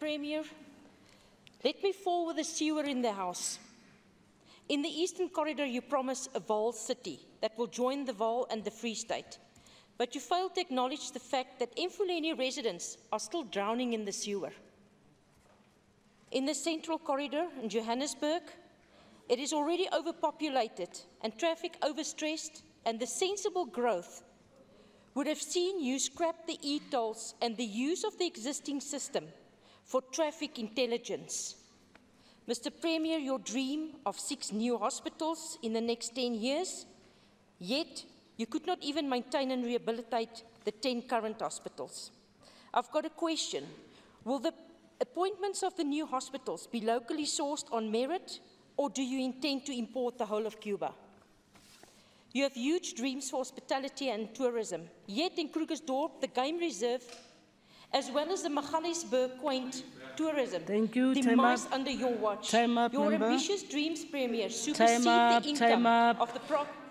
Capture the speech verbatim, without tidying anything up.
Premier, let me fall with a sewer in the house. In the Eastern Corridor, you promise a Vaal city that will join the Vaal and the Free State. But you fail to acknowledge the fact that Mfuleni residents are still drowning in the sewer. In the Central Corridor in Johannesburg, it is already overpopulated and traffic overstressed, and the sensible growth would have seen you scrap the e-tolls and the use of the existing system for traffic intelligence. Mister Premier, your dream of six new hospitals in the next ten years, yet you could not even maintain and rehabilitate the ten current hospitals. I've got a question. Will the appointments of the new hospitals be locally sourced on merit, or do you intend to import the whole of Cuba? You have huge dreams for hospitality and tourism, yet in Krugersdorp, the game reserve, as well as the Magaliesburg quaint tourism, Thank you. demise under your watch. Time up, your member. ambitious dreams, Premier, supersede Time up, the income time up. of the pro